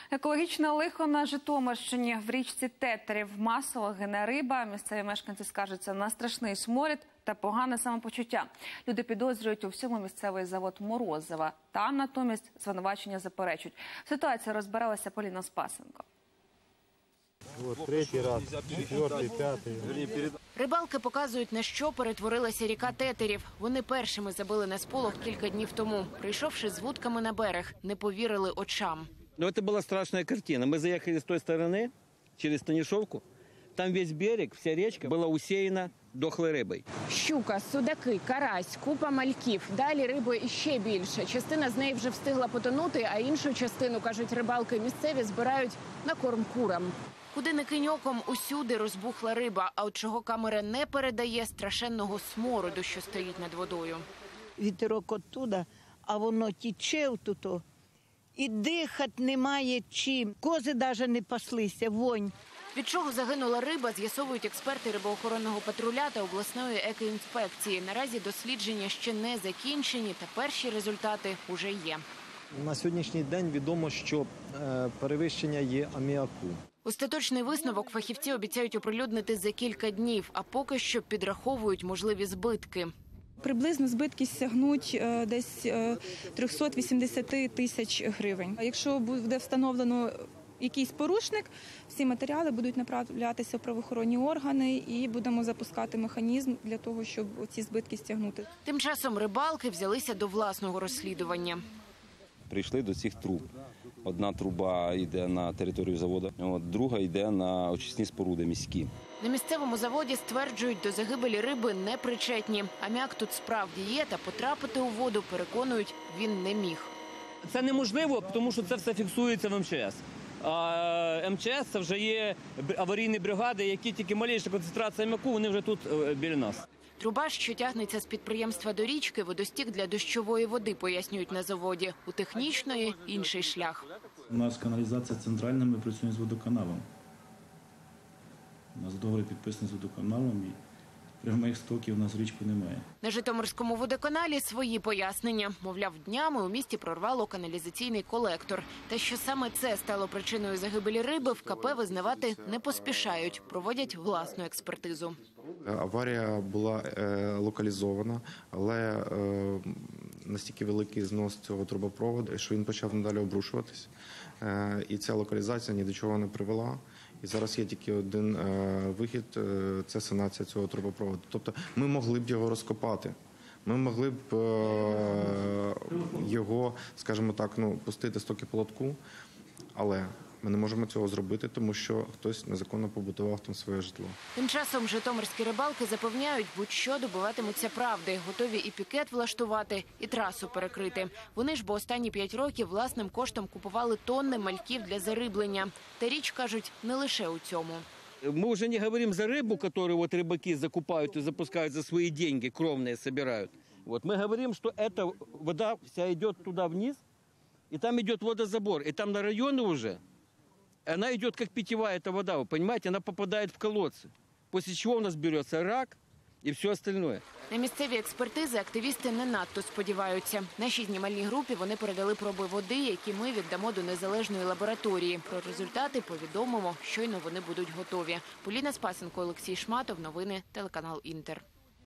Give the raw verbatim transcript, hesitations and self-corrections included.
Екологічне лихо на Житомирщині. В річці Тетерів масово гине риба. Місцеві мешканці скаржаться на страшний сморід та погане самопочуття. Люди підозрюють у всьому місцевий завод Морозова. Там натомість звинувачення заперечують. Ситуація розбиралася Поліна Спасенко. Вот, третій раз, четвертий, п'ятий. Рибалки показують, на що перетворилася ріка Тетерів. Вони першими забили на сполох кілька днів тому. Прийшовши з вудками на берег, не повірили очам. Ну, это была страшная картина. Мы заехали с той стороны, через Станишевку. Там весь берег, вся речка была усеяна дохлой рибой. Щука, судаки, карась, купа мальків. Далі риби іще більше. Частина з неї вже встигла потонути, а іншу частину, кажуть рибалки місцеві, збирають на корм курам. Куди не кинь оком, усюди розбухла риба. А от чого камера не передає, страшенного смороду, що стоїть над водою. Вітерок оттуда, а воно тіче отуто. І дихати немає чим. Кози навіть не паслися, вонь. Від чого загинула риба, з'ясовують експерти рибоохоронного патруля та обласної екоінспекції. Наразі дослідження ще не закінчені, та перші результати уже є. На сьогоднішній день відомо, що перевищення є аміаку. Остаточний висновок фахівці обіцяють оприлюднити за кілька днів, а поки що підраховують можливі збитки. Приблизно збитки сягнуть десь триста вісімдесят тисяч гривень. Якщо буде встановлено якийсь порушник, всі матеріали будуть направлятися в правоохоронні органи і будемо запускати механізм для того, щоб ці збитки стягнути. Тим часом рибалки взялися до власного розслідування. Прийшли до цих труб. Одна труба йде на територію заводу, друга йде на очисні споруди міські. На місцевому заводі стверджують, до загибелі риби не причетні. Аміак тут справді є, та потрапити у воду, переконують, він не міг. Це неможливо, тому що це все фіксується в ем че ес. А ем че ес – це вже є аварійні бригади, які тільки малейша концентрація аміаку, вони вже тут біля нас. Труба, що тягнеться з підприємства до річки, водостік для дощової води, пояснюють на заводі. У технічної – інший шлях. У нас каналізація центральна, ми працюємо з водоканалом. У нас договір підписаний з водоканалом і прямих стоків у нас в річку немає. На Житомирському водоканалі свої пояснення. Мовляв, днями у місті прорвало каналізаційний колектор. Та що саме це стало причиною загибелі риби, в ка пе визнавати не поспішають. Проводять власну експертизу. Аварія була е, локалізована, але е, настільки великий знос цього трубопроводу, що він почав надалі обрушуватись. Е, і ця локалізація ні до чого не привела. І зараз є тільки один е, вихід е, – це санація цього трубопроводу. Тобто ми могли б його розкопати. Ми могли б е, його, скажімо так, ну, пустити стоки по лотку, але ми не можемо цього зробити, тому що хтось незаконно побудував там своє житло. Тим часом житомирські рибалки запевняють, будь-що добиватимуться правди. Готові і пікет влаштувати, і трасу перекрити. Вони ж бо останні п'ять років власним коштом купували тонни мальків для зариблення. Та річ, кажуть, не лише у цьому. Мы уже не говорим за рыбу, которую вот рыбаки закупают и запускают за свои деньги, кровные собирают. Вот. Мы говорим, что эта вода вся идет туда вниз, и там идет водозабор, и там на районы уже она идет как питьевая эта вода, вы понимаете, она попадает в колодцы. После чего у нас берется рак і все остальное. На місцеві експертизи активісти не надто сподіваються. Нашій знімальній групі вони передали проби води, які ми віддамо до незалежної лабораторії. Про результати повідомимо, щойно вони будуть готові. Поліна Спасенко, Олексій Шматов. Новини телеканал Інтер.